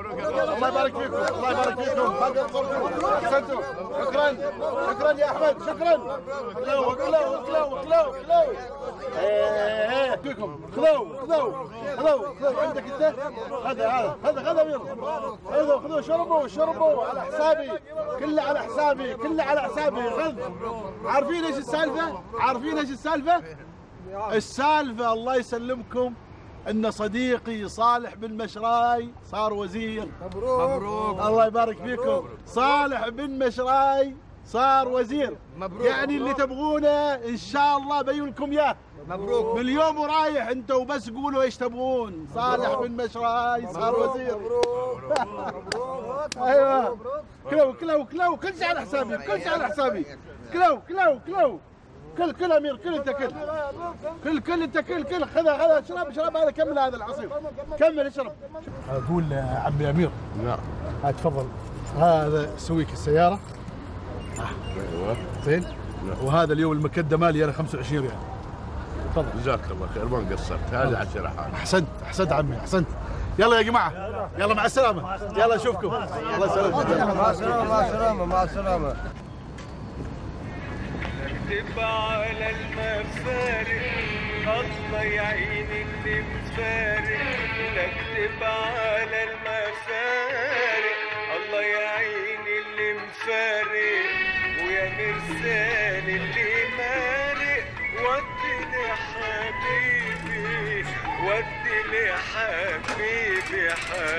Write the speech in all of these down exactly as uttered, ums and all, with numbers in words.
الله يبارك فيكم، الله يبارك فيكم، ما قصرتوا، احسنتوا، شكرا، شكرا يا احمد، شكرا. كلوا كلوا كلوا كلوا كلوا. ايه فيكم، خذوا خذوا خذوا خذوا عندك انت؟ هذا هذا هذا هذا يلا. خذوا خذوا شربوا شربوا على حسابي، كله على حسابي، كله على حسابي، خذ. عارفين ايش السالفة؟ عارفين ايش السالفة؟ السالفة الله يسلمكم ان صديقي صالح بن مشراي صار وزير. مبروك مبروك. الله يبارك فيكم. صالح بن مشراي صار وزير. مبروك. يعني اللي تبغونه ان شاء الله بيجوا لكم اياه. مبروك. من اليوم ورايح انتوا بس قولوا ايش تبغون. صالح بن مشراي صار وزير. مبروك مبروك. ايوه كلوا كلوا كلوا كل شيء على حسابي، كل شيء على حسابي. كلوا كلوا كلوا كل كل امير، كل انت كل كل كل انت كل كل خذ خذ اشرب اشرب. هذا كمل هذا العصير، كمل اشرب. اقول عمي امير. نعم. هات تفضل، هذا سويك السياره. ايوه زين. وهذا اليوم المكده مالي انا خمسة وعشرين ريال. تفضل. جزاك الله خير، ما قصرت. هذه عشرة حال. احسنت احسنت عمي احسنت. يلا يا جماعه، يلا مع السلامه، يلا اشوفكم. الله يسلمك. مع السلامه مع السلامه مع السلامه. نكتب على المفارق الله يعين اللي مفارق. نكتب على المفارق الله يعين اللي مفارق. ويا مرسال اللي مارق ودي لحبيبي، ودي لحبيبي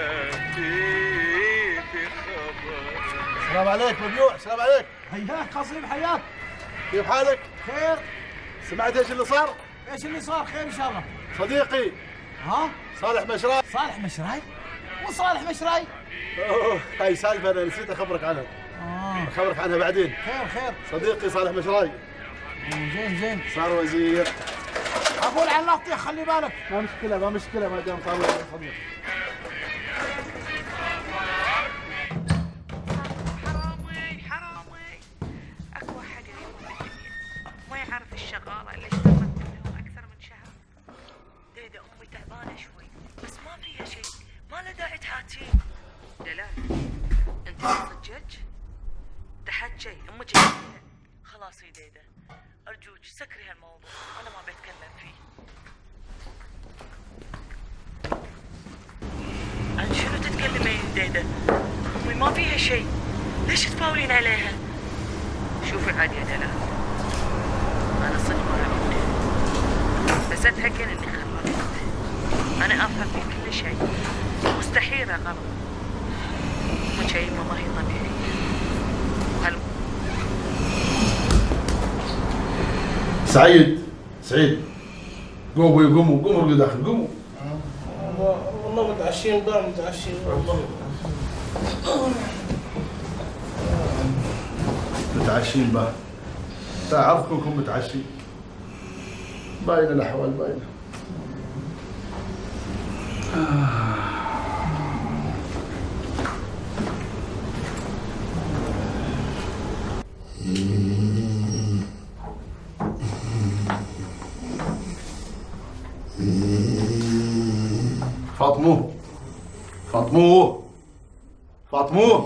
حبيبي خبر. السلام عليك مبيوع، السلام عليك. حياك قصيم حياك. كيف حالك؟ خير. سمعت ايش اللي صار؟ ايش اللي صار؟ خير ان شاء الله. صديقي ها؟ صالح مشراي. صالح مشراي؟ مو صالح مشراي؟ اوه هاي سالفه انا نسيت اخبرك عنها. اه اخبرك عنها بعدين. خير خير. صديقي صالح مشراي زين زين. صار وزير. اقول عن نطيح خلي بالك. ما مشكله ما مشكله ما دام صار وزير. تفضل. حرامي حرامي. اكو واحد اليوم بالدنيا ما يعرف الشغاله اللي اشتغلت عندهم اكثر من شهر. ديده امي تعبانه شوي بس ما فيها شيء، ما له داعي تحاتين. دلال انت صجج تحكي امك جايه. خلاص يا ديده ارجوك سكري هالموضوع، انا ما بتكلم فيه. عن شنو تتكلمين ديده؟ امي ما فيها شيء، ليش تفاولين عليها؟ شوفي عاد يا دلال انا صدق ما عرفت، بس اتاكد اني خربت. انا افهم في كل شيء، مستحيل غلط. امك يمه ما هي طبيعيه. وهل سعيد سعيد قوموا قوموا قوموا ارقدوا داخل قوموا. والله متعشين ضاع متعشين والله. متعشين بقى. تعرفكم انكم متعشين. باينه الاحوال باينه. فاطمو فاطمو فاطمو.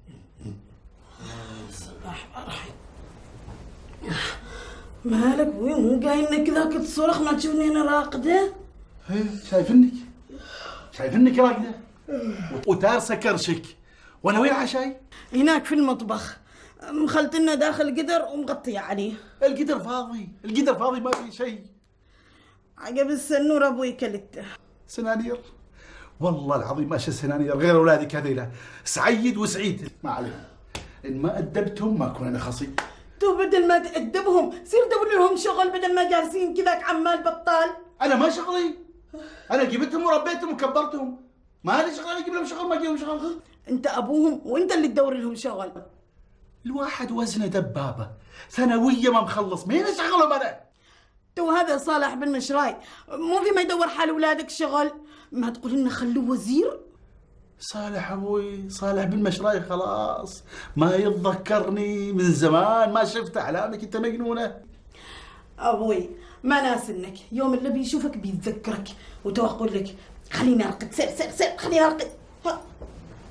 مالك ابوي مو قايل كذاك تصرخ ما تشوفني انا راقده؟ ايه شايفنك شايفنك راقده وتارسه كرشك. وانا وين عشاي؟ هناك في المطبخ مخلتنا داخل قدر ومغطيه عليه. القدر فاضي، القدر فاضي ما في شيء. عقب السنور ابوي كلته. سنانير؟ والله العظيم ما شي سنانير غير اولادك هذيلا سعيد وسعيد. ما عليهم، ان ما ادبتهم ما اكون انا خصي. تو بدل ما تأدبهم سير دور لهم شغل بدل ما جالسين كذاك عمال بطال. انا ما شغلي، انا جبتهم وربيتهم وكبرتهم، ما لي شغل. انا اجيب لهم شغل ما اجيب لهم شغل. انت ابوهم وانت اللي تدور لهم شغل. الواحد وزنه دبابه ثانويه ما مخلص، مين اشغلهم انا؟ تو هذا صالح بن مشراي مو في ما يدور حال اولادك شغل، ما تقول لنا خلوه وزير؟ صالح ابوي صالح بن مشراي خلاص ما يتذكرني من زمان، ما شفت اعلامك انت مجنونه. ابوي ما ناس انك يوم اللي بيشوفك بيتذكرك وتو اقول لك خليني ارقد. سر سر سر خليني ارقد.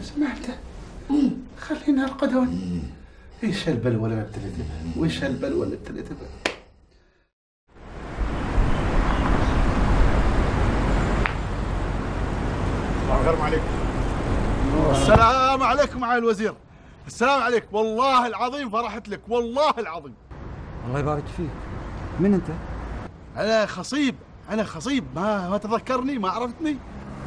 سمعت؟ خلينا ارقدون. ايش هالبلوه اللي ابتليت بها؟ وايش هالبلوه اللي ابتليت بها؟ السلام عليكم. السلام عليكم معالي الوزير. السلام عليك، والله العظيم فرحت لك، والله العظيم. الله يبارك فيك. من انت؟ انا خصيب، انا خصيب، ما ما تذكرني، ما عرفتني؟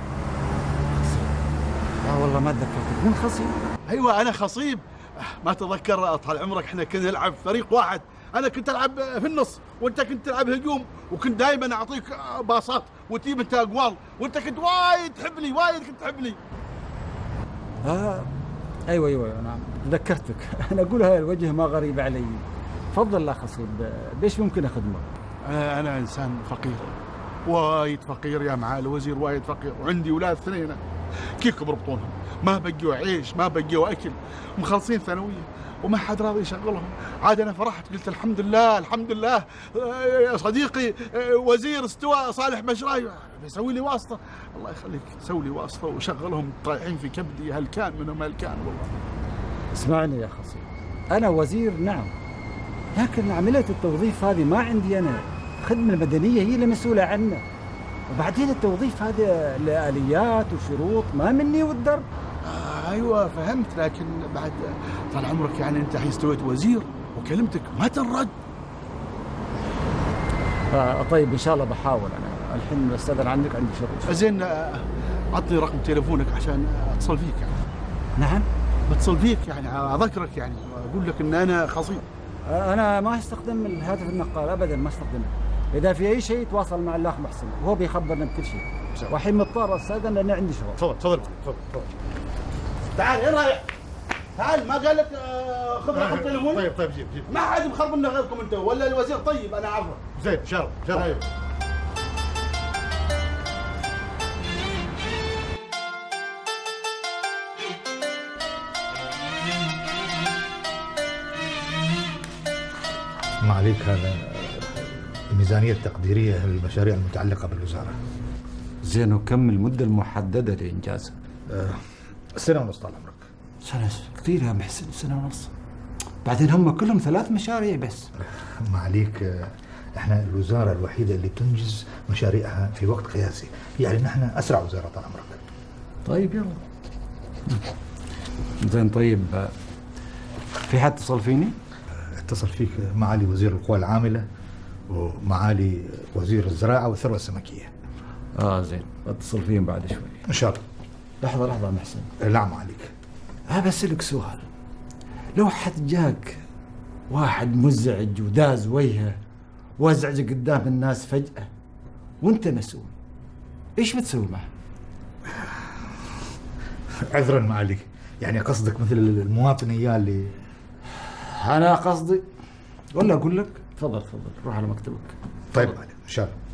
اه والله ما تذكرتك. من خصيب؟ ايوه انا خصيب. ما تذكر طال عمرك احنا كنا نلعب فريق واحد، انا كنت العب في النص وانت كنت تلعب هجوم، وكنت دائما اعطيك باصات وتجيب انت اقوال، وانت كنت وايد تحبني، وايد كنت تحبني. اه ايوه ايوه نعم تذكرتك. انا اقول هاي الوجه ما غريب علي. تفضل لا خصيب، ليش ممكن اخدمك؟ انا انا انسان فقير، وايد فقير يا معالي الوزير، وايد فقير، وعندي اولاد اثنين كيف كبر بطونهم، ما بقيوا عيش، ما بقيوا اكل، مخلصين ثانويه وما حد راضي يشغلهم. عاد انا فرحت قلت الحمد لله الحمد لله يا صديقي وزير استوى صالح مشراي بيسوي لي واسطه. الله يخليك سوي لي واسطه وشغلهم، طايحين في كبدي هلكان منهم هلكان والله. اسمعني يا خصيب، انا وزير نعم، لكن عمليه التوظيف هذه ما عندي انا، الخدمه المدنيه هي اللي مسؤوله عنه، وبعدين التوظيف هذا لآليات وشروط ما مني والدرب. آه ايوه فهمت، لكن بعد طال عمرك يعني انت الحين استويت وزير وكلمتك ما تنرد. آه طيب ان شاء الله بحاول. انا الحين بستاذن عنك، عندي شغل. زين آه، عطني رقم تليفونك عشان اتصل فيك يعني. نعم بتصل فيك يعني اذكرك يعني اقول لك ان انا خصيب. آه انا ما استخدم الهاتف النقال ابدا، ما استخدمه. اذا في اي شيء تواصل مع الاخ محسن وهو بيخبرنا بكل شيء. والحين مضطر استاذن لان عندي شغل. تفضل تفضل تفضل تفضل. تعال وين رايح؟ تعال، ما قال لك آه، خذ رقم تليفوني؟ طيب طيب جيب جيب. ما حد مخربنا غيركم انتم، ولا الوزير طيب انا عارفه. زين شرف شرف. طيب. ما عليك، هذا الميزانية التقديرية للمشاريع المتعلقة بالوزارة. زين، وكم المدة المحددة لإنجازها؟ أه سنة ونص طال عمرك. سنة كثير يا محسن، سنة ونص. بعدين هم كلهم ثلاث مشاريع بس. ما عليك، احنا الوزارة الوحيدة اللي تنجز مشاريعها في وقت قياسي، يعني نحن أسرع وزارة طال عمرك. طيب يلا. زين طيب، في حد اتصل فيني؟ اتصل فيك معالي وزير القوى العاملة ومعالي وزير الزراعة والثروة السمكية. اه زين، اتصل فيهم بعد شوي ان شاء الله. لحظة لحظة محسن. نعم عليك. ها بسألك سؤال، لو حد جاك واحد مزعج وداز وجهه وازعجك قدام الناس فجأة وانت مسؤول، ايش بتسوي معه؟ عذرا معالي، يعني قصدك مثل المواطن اياه اللي انا قصدي، ولا اقول لك تفضل تفضل روح على مكتبك. طيب معالي ان شاء الله.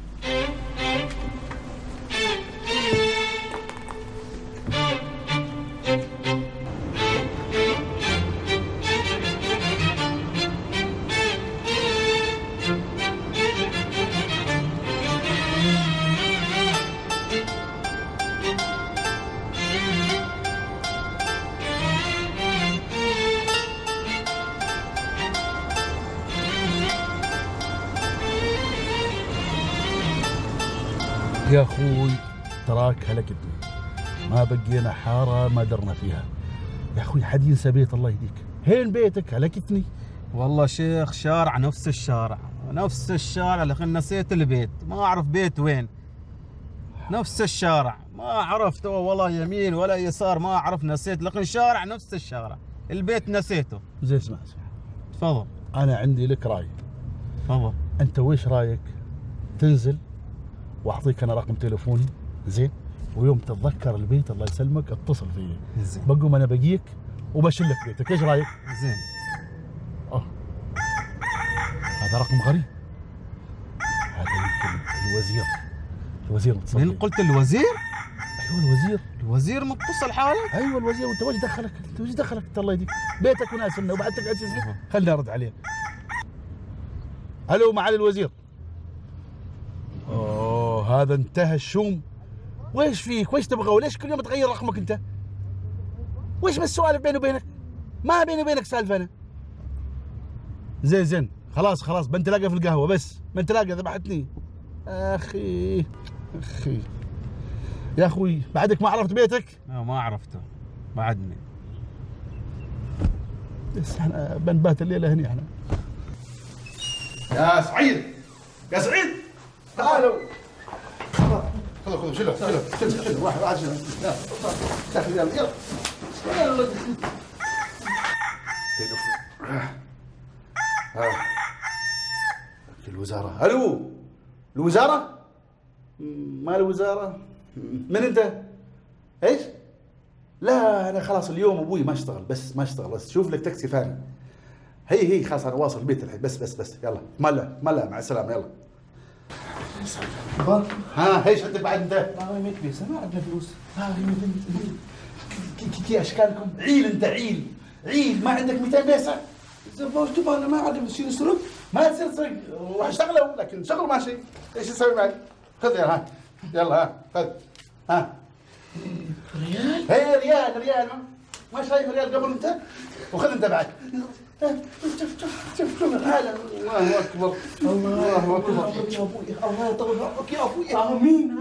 يا اخوي تراك هلكتني، ما بقينا حاره ما درنا فيها. يا اخوي حد ينسى بيت الله يهديك، هين بيتك هلكتني. والله شيخ شارع نفس الشارع نفس الشارع، لكن نسيت البيت، ما اعرف بيت وين. نفس الشارع ما عرفته والله يمين ولا يسار، ما اعرف نسيت، لكن شارع نفس الشارع، البيت نسيته. زين اسمع اسمع، تفضل. انا عندي لك راي. تفضل. انت ويش رايك تنزل واعطيك انا رقم تليفوني، زين، ويوم تتذكر البيت الله يسلمك اتصل فيي، زين، بقوم انا بجيك وبشلك بيتك، ايش رايك؟ زين. اه هذا رقم غريب، هذا يمكن الوزير. الوزير متصل. مين قلت الوزير؟ ايوه الوزير. الوزير متصل حالك؟ ايوه الوزير، وانت وش دخلك؟ انت وش دخلك؟ انت الله يهديك، بيتك وناس لنا وبعد تقعد تسمع. خليني ارد عليه. الو معالي الوزير. اوه هذا انتهى الشوم. ويش فيك؟ ويش تبغى؟ وليش كل يوم تغير رقمك انت؟ وش بالسوالف بيني وبينك؟ ما بيني وبينك سالفه انا. زين زين خلاص خلاص بنتلاقى في القهوه بس، بنتلاقى ذبحتني. اخي اخي يا اخوي بعدك ما عرفت بيتك؟ لا ما عرفته بعدني. بس احنا بنبات الليله هني احنا. يا سعيد يا سعيد تعالوا. خذوا خذوا شيلوا شيلوا شيلوا شيلوا واحد واحد شيلوا. يلا يلا يلا يلا. ها الوزارة. الو الوزارة؟ ما الوزارة؟ من انت؟ ايش؟ لا انا خلاص اليوم ابوي ما اشتغل، بس ما اشتغل، بس شوف لك تاكسي ثاني. هي هي خلاص انا واصل البيت الحين، بس بس بس يلا ملا ملا مع السلامة يلا. ها ايش عندك بعد انت؟ ما يميت بيس ما عندنا فلوس. ها كي اشكالكم؟ عيل انت عيل عيل ما عندك مئتين بيسة؟ زباش تبغى ما عاد بصير يسرق. ما تصير تسرق، روح اشتغلوا لكن شغل ماشي. ايش تسوي معي؟ خذ يلا ها يلا ها خذ ها ريال؟ هي ريال ريال ما شايف ريال قبل انت؟ وخذ انت بعد. شوف شوف شوف شوف الحالة. الله اكبر الله اكبر يا ابوي الله يطول عمرك يا ابوي. امين.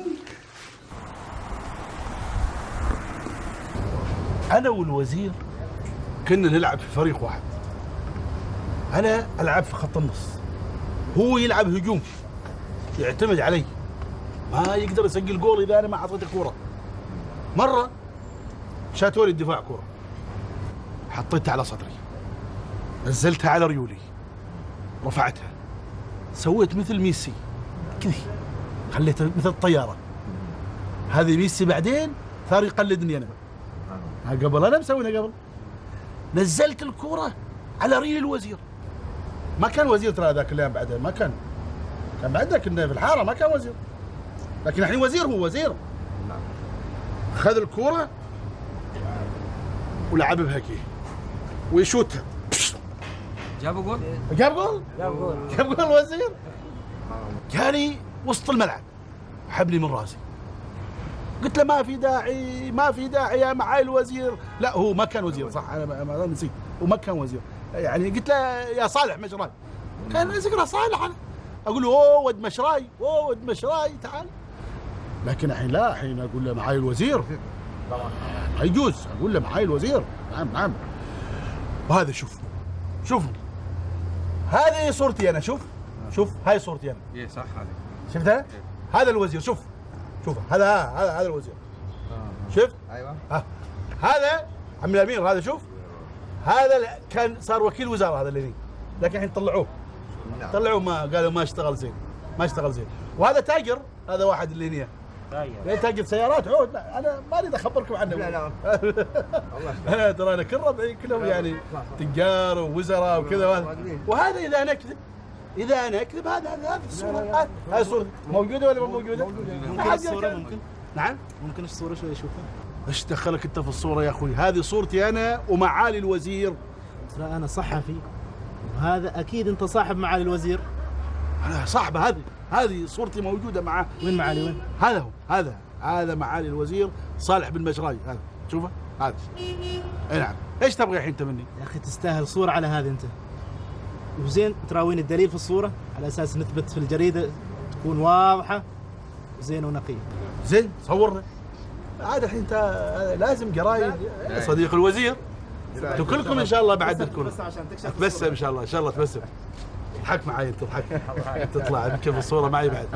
انا والوزير كنا نلعب في فريق واحد. انا العب في خط النص، هو يلعب هجوم، يعتمد علي، ما يقدر يسجل جول اذا انا ما اعطيته كوره. مره شاتولي الدفاع كوره، حطيتها على صدري، نزلتها على ريولي، رفعتها، سويت مثل ميسي كذي، خليتها مثل الطياره. هذه ميسي بعدين صار يقلدني انا. قبل انا مسوينها قبل. نزلت الكوره على ريل الوزير. ما كان وزير ترى ذاك الايام بعدين، ما كان كان بعدك كنا في الحاره، ما كان وزير، لكن الحين وزير، هو وزير. خذ الكوره ولعب بها كي ويشوتها. جابوا جول؟ جاب جول؟ جاب جول جاب جول الوزير. جاني وسط الملعب حبني من راسي. قلت له ما في داعي ما في داعي يا معالي الوزير. لا هو ما كان وزير صح، انا ما نسيت، وما كان وزير يعني. قلت له يا صالح مشراي، كان ذكره صالح. انا اقول له اوه ود مشراي اوه ود مشراي تعال. لكن الحين لا، الحين اقول له معالي الوزير ما يجوز، اقول له معالي الوزير. نعم نعم. وهذا شوف شوف هذه صورتي انا، شوف شوف هاي صورتي انا. ايه صح هذه شفتها؟ هذا الوزير، شوف شوف هذا هذا هذا الوزير. شفت؟ ايوه. ها هذا عم الامير، هذا شوف هذا كان صار وكيل وزاره هذا اللي هني، لكن الحين طلعوه طلعوه ما قالوا ما اشتغل زين ما اشتغل زين. وهذا تاجر، هذا واحد اللي هني تاجر تاجر سيارات عود. لا انا ما اريد اخبركم عنه. لا لا انا ترى انا كل ربعي كلهم يعني تجار ووزراء وكذا. وهذا اذا انا اكذب اذا انا اكذب هذا هذا الصوره، هذه الصوره موجوده ولا مو موجوده؟ ممكن الصوره ممكن نعم ممكن الصوره شوي اشوفها. ايش دخلك انت في الصوره يا اخوي؟ هذه صورتي انا ومعالي الوزير. ترى انا صحفي وهذا اكيد انت صاحب معالي الوزير. انا صاحبه، هذه هذه صورتي موجوده معه. وين معالي وين؟ هذا هو هذا هذا معالي الوزير صالح بن مشراي، هذا شوفه هذا. اي نعم. ايش تبغى الحين انت مني؟ يا اخي تستاهل صوره على هذه انت. وزين تراوين الدليل في الصوره على اساس نثبت في الجريده تكون واضحه زين ونقيه. زين صورنا. عاد الحين انت لازم قرايد صديق الوزير. انتم كلكم ان شاء الله بعد تكونوا تبسم ان شاء الله، ان شاء الله تبسم. اضحك معي انت، اضحك تطلع يمكن في الصوره معي بعد.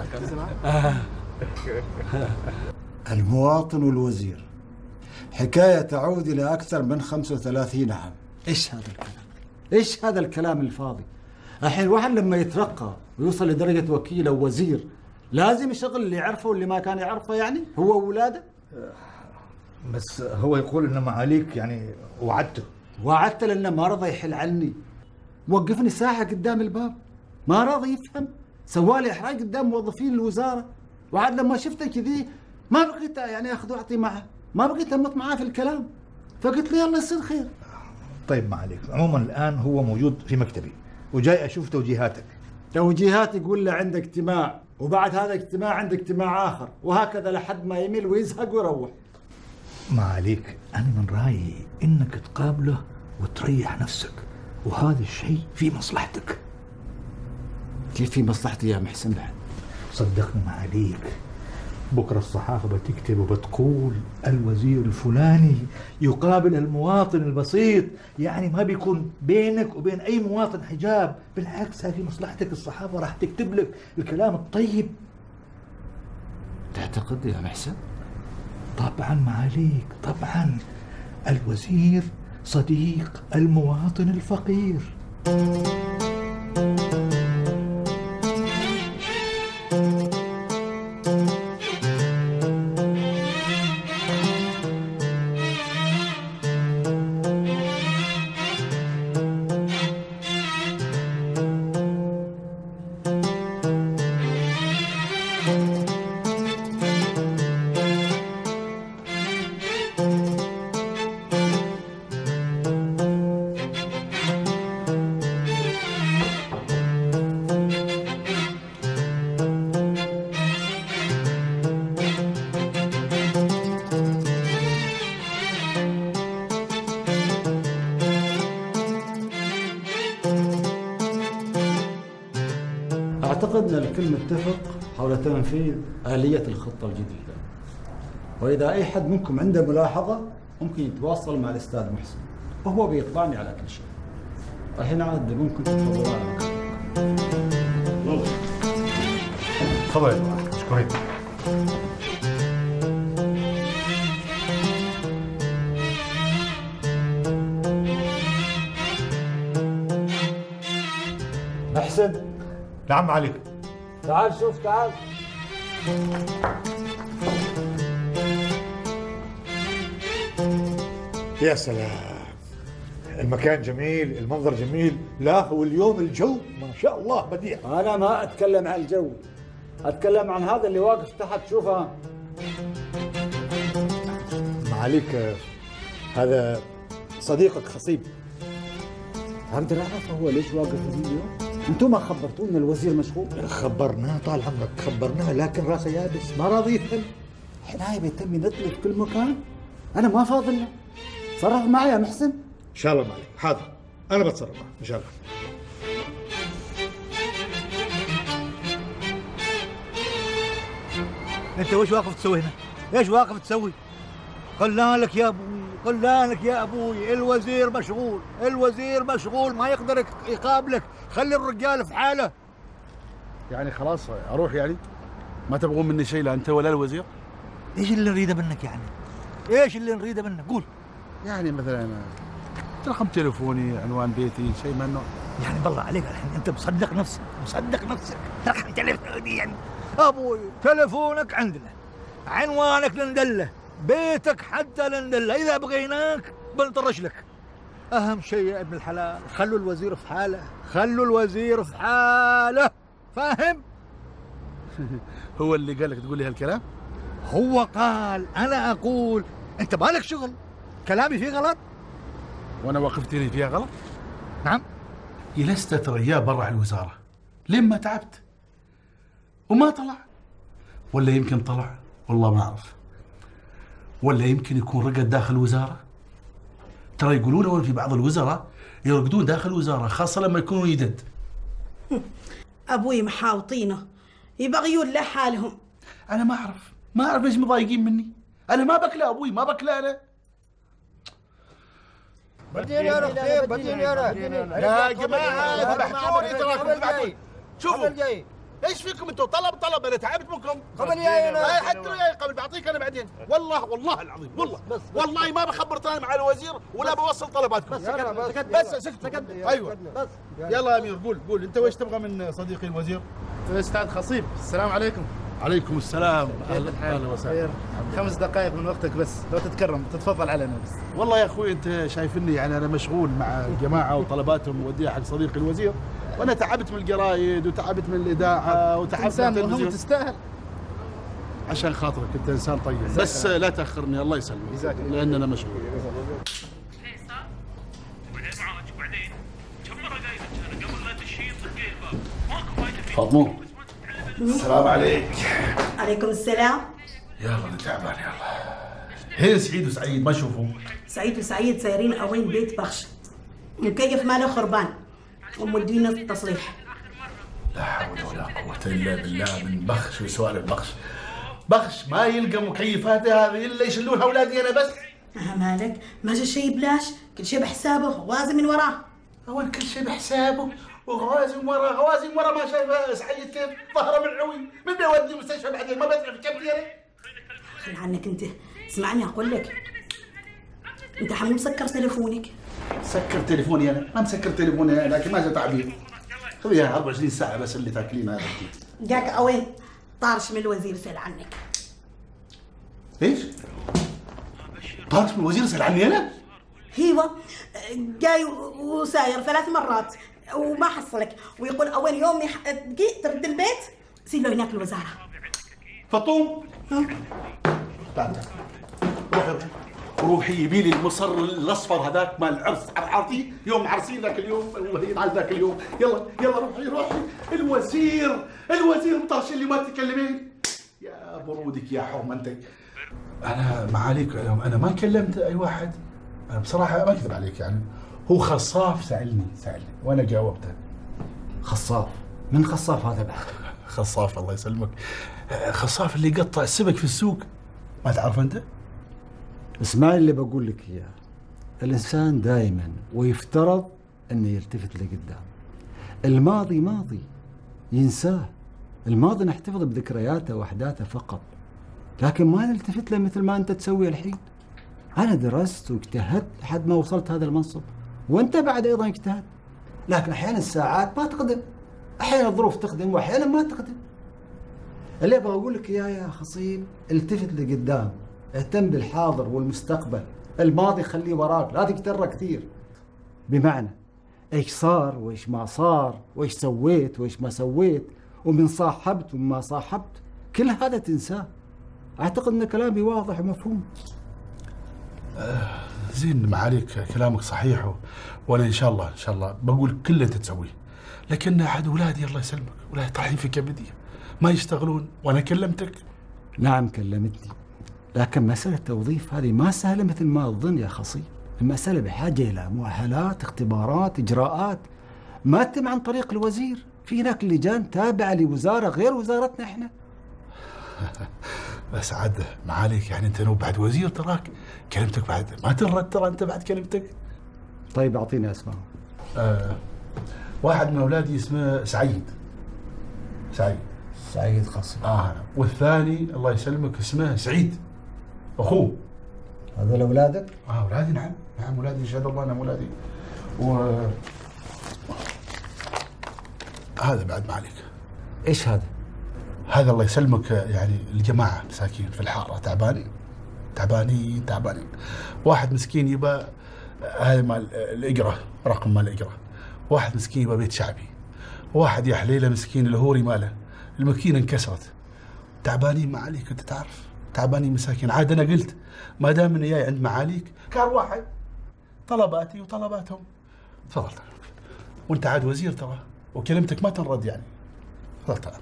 المواطن والوزير حكاية تعود إلى أكثر من خمسة وثلاثين عام. إيش هذا الكلام؟ إيش هذا الكلام الفاضي؟ الحين الواحد لما يترقى ويوصل لدرجة وكيل أو وزير لازم يشغل اللي يعرفه واللي ما كان يعرفه، يعني هو وأولاده. بس هو يقول إن معاليك يعني وعدته. وعدته لأنه ما رضى يحل عني، وقفني ساحة قدام الباب ما راضي يفهم، سوالي إحراج قدام موظفين الوزارة. وعاد لما شفته كذي ما بقيت يعني اخذ واعطي معه، ما بقيت امط معاه في الكلام، فقلت له يلا يصير خير. طيب ما عليك، عموما الان هو موجود في مكتبي وجاي اشوف توجيهاتك. توجيهات يقول له عندك اجتماع، وبعد هذا الاجتماع عندك اجتماع اخر، وهكذا لحد ما يميل ويزهق ويروح. ما عليك، أنا من رأيي إنك تقابله وتريح نفسك، وهذا الشيء في مصلحتك. كيف في مصلحتي يا محسن بعد؟ صدقني ما عليك، بكرة الصحافة بتكتب وبتقول الوزير الفلاني يقابل المواطن البسيط، يعني ما بيكون بينك وبين أي مواطن حجاب، بالعكس هذه مصلحتك، الصحافة راح تكتب لك الكلام الطيب. تعتقد يا محسن؟ طبعا ما عليك، طبعا الوزير صديق المواطن الفقير. أعتقد أن الكل متفق حول تنفيذ آلية الخطة الجديدة، وإذا أي حد منكم عنده ملاحظة ممكن يتواصل مع الأستاذ محسن وهو بيطلعني على كل شيء. الحين عاد ممكن تتفضلوا على مكانكم. تفضل. شكرا. محسن. نعم معاليك. تعال شوف تعال. يا سلام، المكان جميل، المنظر جميل، لا واليوم الجو ما شاء الله بديع. أنا ما أتكلم عن الجو، أتكلم عن هذا اللي واقف تحت، شوفها. معاليك هذا صديقك خصيب. أقدر أعرف هو ليش واقف هذي اليوم؟ أنتم ما خبرتونا الوزير مشغول؟ خبرناه طال عمرك، خبرناه لكن راسه يابس ما راضي يفهم. حناية بيتم ينطلق في كل مكان، أنا ما فاضل له. صرف معي يا محسن. إن شاء الله معاليك، حاضر، أنا بتصرف معه إن شاء الله. أنت وش واقف تسوي هنا؟ إيش واقف تسوي؟ قلنا لك يا أبوي، قلنا لك يا أبوي، الوزير مشغول، الوزير مشغول ما يقدر يقابلك، خلي الرجال في حاله. يعني خلاص أروح يعني؟ ما تبغون مني شيء لا أنت ولا الوزير؟ إيش اللي نريده منك يعني؟ إيش اللي نريده منك؟ قول. يعني مثلا رقم تليفوني، عنوان بيتي، شيء من النوع. يعني بالله عليك الحين أنت مصدق نفسك، مصدق نفسك، رقم تليفوني يعني؟ أبوي تليفونك عندنا، عنوانك لندله، بيتك حتى لندله، إذا بغيناك بنطرش لك. أهم شيء يا ابن الحلال خلوا الوزير في حاله، خلوا الوزير في حاله، فاهم؟ هو اللي قال لك تقول لي هالكلام؟ هو قال، أنا أقول، أنت مالك شغل، كلامي فيه غلط؟ وأنا وقفتني فيها غلط؟ نعم. جلست ترياه برا على الوزارة لين ما تعبت وما طلع، ولا يمكن طلع والله ما أعرف، ولا يمكن يكون رقد داخل الوزارة. ترى يقولون في بعض الوزراء يرقدون داخل الوزارة خاصة لما يكونوا يدد. أبوي محاوطينه يبغيون لحالهم. أنا ما أعرف، ما أعرف ليش مضايقين مني. أنا ما بكله أبوي، ما بكله أنا. بديني يا رخيب، بديني يا رخيب يا جماعة ذبحتوني تراكم ذبحتوني. شوفوا ايش فيكم انتم؟ طلب طلب، انا تعبت منكم. قبل جاي انا حتى جاي قبل، بعطيك انا بعدين. والله والله العظيم والله بس بس والله ما بخبر ثاني مع الوزير ولا بوصل طلباتكم. بس سكت بس سكت سكت ايوه بس. يلا يا امير قول قول انت وش تبغى من صديقي الوزير؟ استاذ خصيب، السلام عليكم. عليكم السلام. اهلا اهلا وسهلا. خمس دقائق من وقتك بس لو تتكرم تتفضل علينا بس. والله يا اخوي انت شايفني يعني انا مشغول مع الجماعه وطلباتهم موديها حق صديقي الوزير، وانا تعبت من الجرايد وتعبت من الاذاعه وتعبت من التلفزيون. تستاهل. عشان خاطرك انت انسان طيب، بس لا تاخرني الله يسلمك لان انا مشغول. فاطمه السلام عليك. عليكم السلام. يلا انا تعبان يلا. الحين سعيد وسعيد ما اشوفهم. سعيد وسعيد سايرين اوين بيت بخش، مكيف ماله خربان ومدينا التصليح. لا حول ولا قوة الا بالله من بخش وسوالف بخش. بخش ما يلقى مكيفاته هذه الا يشلونها اولادي انا بس. اه مالك؟ ما جا شيء بلاش، كل شيء بحسابه، غوازي من وراه. هو كل شيء بحسابه وغوازي من وراه، غوازي من وراه ما شايفه سعيد كيف ظهره ملعوي، من بيودي المستشفى بعدين ما بدفع في كبدي انا. خل عنك انت، اسمعني اقول لك، انت حمو مسكر تليفونك. سكر تليفوني انا؟ ما مسكر تليفوني انا، لكن ما جا تعبير. خذيها أربعة وعشرين ساعة بس اللي تاكلينها هذا الكيس. جاك اوين طارش من الوزير سأل عنك. ايش؟ طارش من الوزير سأل عني انا؟ ايوه جاي وساير ثلاث مرات وما حصلك، ويقول اوين يوم تجي ترد البيت سيب له هناك الوزاره. فطوم تعال تعال روحي روحي روحي يبي لي المصر الاصفر هذاك مال العرس عرفتي؟ يوم عرسين ذاك اليوم ينعاد ذاك اليوم. يلا يلا روحي روحي. الوزير الوزير مطرش اللي ما تتكلمين. يا برودك يا حرمه انت. انا معاليك انا ما كلمت اي واحد، انا بصراحه ما اكذب عليك يعني. هو خصاف سالني سالني وانا جاوبته. خصاف؟ من خصاف هذا بعد؟ خصاف الله يسلمك، خصاف اللي يقطع السمك في السوق، ما تعرف انت؟ اسمعي اللي بقول لك اياه، الانسان دائما ويفترض انه يلتفت لقدام. الماضي ماضي ينساه، الماضي نحتفظ بذكرياته واحداثه فقط، لكن ما نلتفت له مثل ما انت تسوي الحين. انا درست واجتهدت لحد ما وصلت هذا المنصب، وانت بعد ايضا اجتهد، لكن احيانا الساعات ما تقدم، احيانا الظروف تخدم واحيانا ما تخدم. اللي ابغى اقول لك اياه يا خصيب، التفت لقدام، اهتم بالحاضر والمستقبل، الماضي خليه وراك، لا تكتره كثير. بمعنى ايش صار وايش ما صار وايش سويت وايش ما سويت ومن صاحبت وما صاحبت، كل هذا تنساه. اعتقد ان كلامي واضح ومفهوم. آه زين معاليك كلامك صحيح و... وانا ان شاء الله ان شاء الله بقول كل اللي انت تسويه، لكن احد اولادي الله يسلمك اولادي طايحين في كبدي ما يشتغلون وانا كلمتك. نعم كلمتني، لكن مسألة التوظيف هذه ما سهلة مثل ما تظن يا خصي. المسألة بحاجة إلى مؤهلات، اختبارات، إجراءات، ما تتم عن طريق الوزير. في هناك لجان تابعة لوزارة غير وزارتنا احنا. بس عاد معاليك يعني انت لو بعد وزير تراك كلمتك بعد ما ترد، ترى انت بعد كلمتك. طيب اعطيني اسماء. آه واحد من اولادي اسمه سعيد. سعيد سعيد خصي. اه والثاني الله يسلمك اسمه سعيد اخوه. هذول اولادك؟ اه اولادي نعم نعم اولادي يشهد الله انهم اولادي. و هذا بعد معاليك. ايش هذا؟ هذا الله يسلمك يعني الجماعه مساكين في الحاره تعبانين تعبانين تعبانين. واحد مسكين يبى هذا مال الاجره، رقم مال الاجره. واحد مسكين يبى بيت شعبي. واحد يا حليله مسكين الهوري ماله الماكينه انكسرت. تعبانين معاليك انت تعرف، تعبانين مساكين. عاد انا قلت ما دام اني جاي عند معاليك كار واحد طلباتي وطلباتهم. تفضل وانت عاد وزير ترى وكلمتك ما تنرد يعني. تفضل تعال.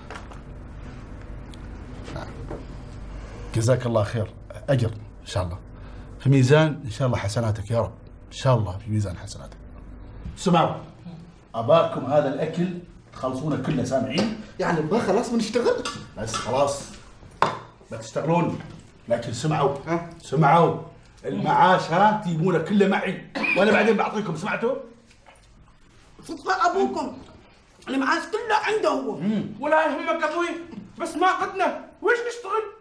جزاك الله خير، اجر ان شاء الله في ميزان ان شاء الله حسناتك يا رب، ان شاء الله في ميزان حسناتك. اسمعوا اباكم هذا الاكل تخلصونه كله سامعين؟ يعني ما خلاص بنشتغل؟ بس خلاص بتشتغلون، لكن سمعوا ها سمعوا المعاش ها تجيبونه كله معي وانا بعدين بعطيكم. سمعتوا؟ صدق ابوكم المعاش كله عنده هو. ولا يهمك ابوي، بس ما قدنا ويش نشتغل؟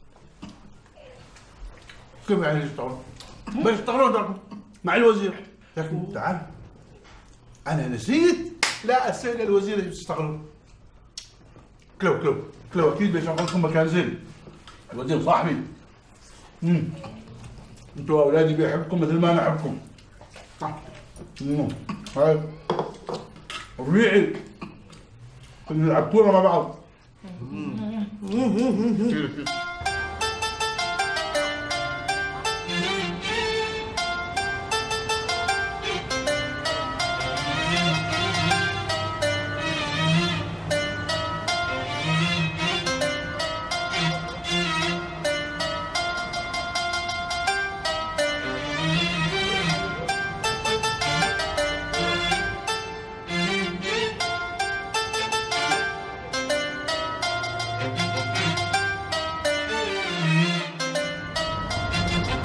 كيف يعني يشتغلون؟ بيشتغلون ترى مع الوزير. لكن تعال انا نسيت لا اسال الوزير ايش بتشتغلون. كلو كلو كلو اكيد بيشغلكم مكان زين. الوزير صاحبي. امم انتوا اولادي بيحبكم مثل ما انا احبكم. امم هاي ربيعي كنا نلعب كوره مع بعض.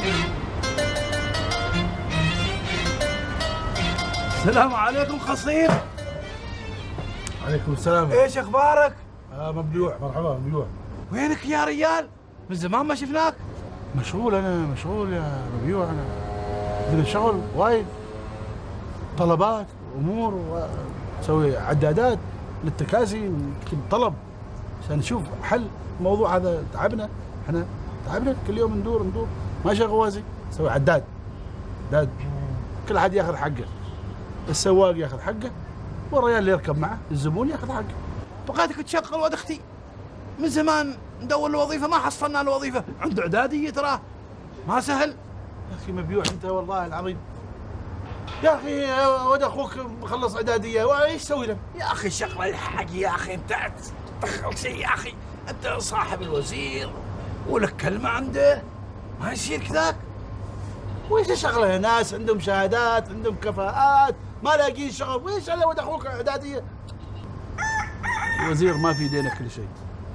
السلام عليكم خصيب. عليكم السلام. ايش اخبارك؟ آه مبلوع، مرحبا مبلوع. وينك يا ريال؟ من زمان ما شفناك. مشغول انا، مشغول يا مبيوع انا. عندنا شغل وايد، طلبات امور، واسوي عدادات للتكاسي ونكتب طلب عشان نشوف حل الموضوع هذا. تعبنا احنا، تعبنا كل يوم ندور ندور ماشي غوازي. نسوي عداد عداد كل حد ياخذ حقه، السواق ياخذ حقه والرجال اللي يركب معه الزبون ياخذ حقه. بغيتك تشغل ولد اختي، من زمان ندور الوظيفه ما حصلنا الوظيفه، عنده اعداديه تراه ما سهل. يا اخي مبيوع انت والله العظيم، يا اخي ولد اخوك مخلص اعداديه وايش يسوي له؟ يا اخي شغله الحق يا اخي، انت تدخل شيء يا اخي، انت صاحب الوزير ولك كلمه عنده، ما يصير كذاك. ويش شغله؟ ناس عندهم شهادات، عندهم كفاءات، ما لاقين شغل، ويش على ولد اخوك اعداديه؟ الوزير ما في يدينا كل شيء.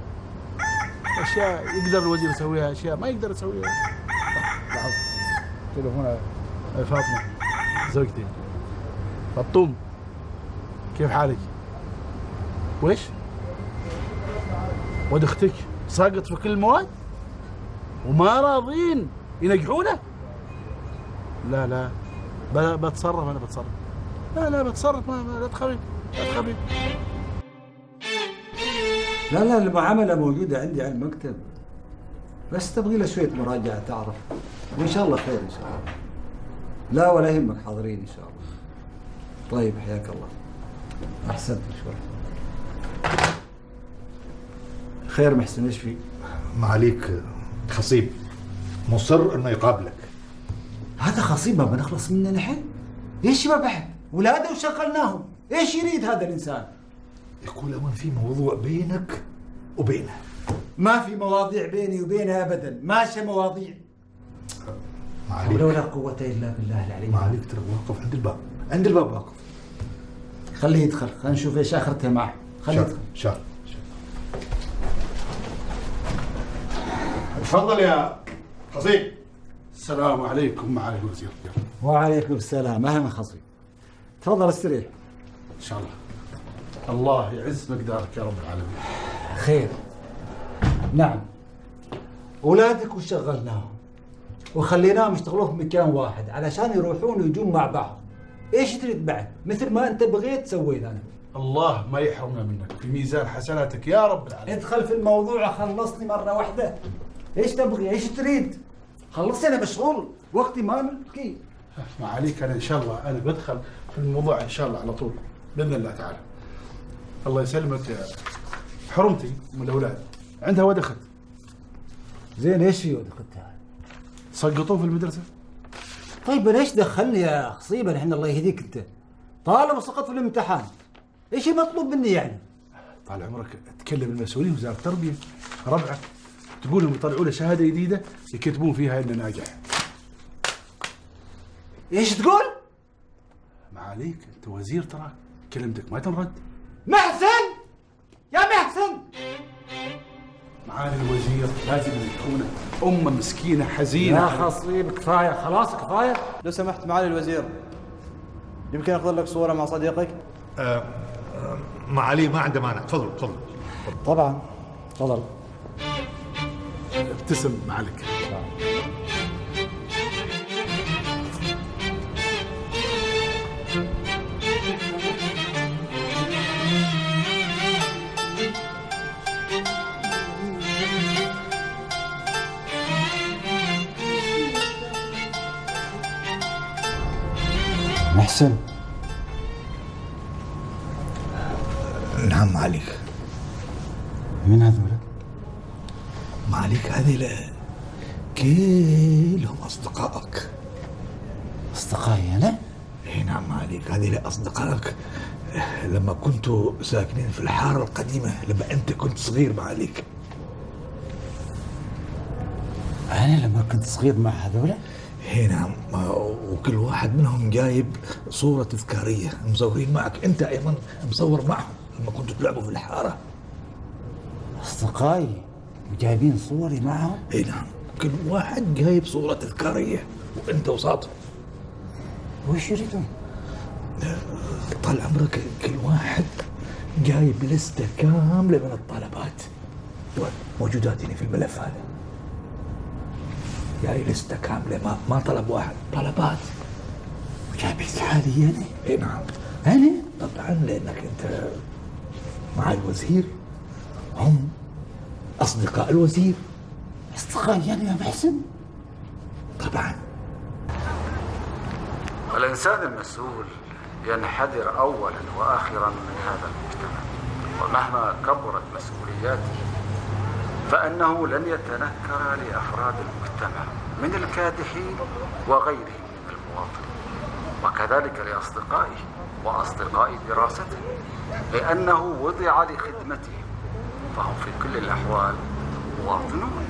اشياء يقدر الوزير يسويها، اشياء ما يقدر يسويها. لحظه، تليفون فاطمه زوجتي. فطوم كيف حالك؟ ويش؟ ولد اختك ساقط في كل المواد وما راضين ينجحونه؟ لا لا ب- بتصرف انا بتصرف. لا لا بتصرف، ما ما- لا تخافي لا تخافي. لا لا المعاملة موجودة عندي على المكتب، بس تبغي له شوية مراجعة تعرف، وإن شاء الله خير إن شاء الله. لا ولا يهمك، حاضرين إن شاء الله. طيب حياك الله، أحسنت شوي. خير محسن، إيش في؟ معاليك خصيب مصر انه يقابلك. هذا خصيب ما بنخلص منه نحن؟ ايش ما بعد؟ ولاده وشغلناهم، ايش يريد هذا الانسان؟ يقول أوان في موضوع بينك وبينه. ما في مواضيع بيني وبينه ابدا، ماشي مواضيع. معاليك ولا قوة الا بالله العلي. معاليك ترى واقف عند الباب، عند الباب واقف. خليه يدخل، خلينا نشوف ايش اخرتها معه. خليه يدخل. شار تفضل يا خصيب. السلام عليكم معالي الوزير. وعليكم السلام، اهلا خصيب. تفضل استريح. ان شاء الله. الله يعز مقدارك يا رب العالمين. خير. نعم. اولادك وشغلناهم وخليناهم يشتغلوا في مكان واحد علشان يروحون ويجون مع بعض. ايش تريد بعد؟ مثل ما انت بغيت سويت انا. الله ما يحرمنا منك، في ميزان حسناتك يا رب العالمين. ادخل في الموضوع، خلصني مرة واحدة. ايش تبغي؟ ايش تريد؟ خلصني، انا مشغول، وقتي ما ملكي. ما عليك، انا ان شاء الله انا بدخل في الموضوع ان شاء الله على طول باذن الله تعالى. الله يسلمك يا حرمتي من الاولاد، عندها ولد اخت. زين، ايش في ولد اختها؟ سقطوه في المدرسه. طيب ليش دخلني يا خصيبه؟ الحين الله يهديك انت طالب وسقط في الامتحان، ايش المطلوب مني يعني؟ طال عمرك تكلم المسؤولين وزاره التربيه ربعه، تقول لهم يطلعوا له شهاده جديده يكتبون فيها انه ناجح. ايش تقول؟ ما عليك، انت وزير تراك، كلمتك ما تنرد. محسن يا محسن، معالي الوزير لازم تكون امه مسكينه حزينه. يا خصيب كفايه، خلاص كفايه. لو سمحت معالي الوزير، يمكن اخذ لك صوره مع صديقك؟ آه آه معالي ما عنده مانع، تفضل تفضل. طبعا تفضل. ابتسم معلك. محسن. نعم معاليك. من هذول؟ معاليك هذه كلهم أصدقائك. أصدقائي أنا؟ إي نعم معاليك، هذه أصدقائك لما كنتوا ساكنين في الحارة القديمة، لما أنت كنت صغير معاليك. أنا لما كنت صغير مع هذول؟ اي نعم، وكل واحد منهم جايب صورة تذكارية مصورين معك، انت ايضا مصور معهم لما كنتوا تلعبوا في الحارة. اصدقائي وجايبين صوري معهم؟ اي نعم. كل واحد جايب صورة تذكارية وانت وساطهم. وش يريدون؟ طال عمرك كل واحد جايب لستة كاملة من الطلبات موجودات هنا في الملف هذا. جاي لستة كاملة، ما ما طلب واحد، طلبات. وجايبت حالي يعني؟ اي نعم. أنا؟ طبعا لأنك أنت مع الوزير، هم أصدقاء الوزير. أصدقائي يعني يا محسن؟ طبعا. الإنسان المسؤول ينحدر أولا وآخرا من هذا المجتمع، ومهما كبرت مسؤولياته فإنه لن يتنكر لأفراد المجتمع من الكادحين وغيرهم من المواطنين، وكذلك لأصدقائه وأصدقاء دراسته، لأنه وضع لخدمتهم، فهم في كل الأحوال مواطنون.